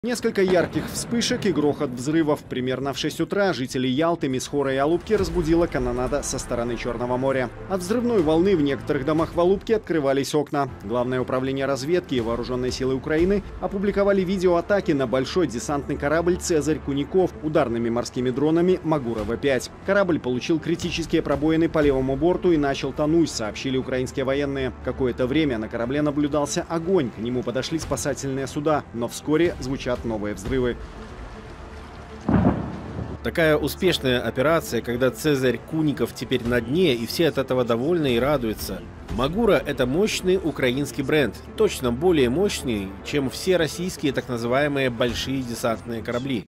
Несколько ярких вспышек и грохот взрывов. Примерно в 6 утра жителей Ялты, Мисхора и Алупки разбудила канонада со стороны Черного моря. От взрывной волны в некоторых домах в Алупке открывались окна. Главное управление разведки и вооруженные силы Украины опубликовали видео атаки на большой десантный корабль «Цезарь Куников» ударными морскими дронами «Магура-В-5». Корабль получил критические пробоины по левому борту и начал тонуть, сообщили украинские военные. Какое-то время на корабле наблюдался огонь, к нему подошли спасательные суда, но вскоре звучат новые взрывы. Такая успешная операция, когда Цезарь Куников теперь на дне, и все от этого довольны и радуются. Магура – это мощный украинский бренд, точно более мощный, чем все российские так называемые большие десантные корабли.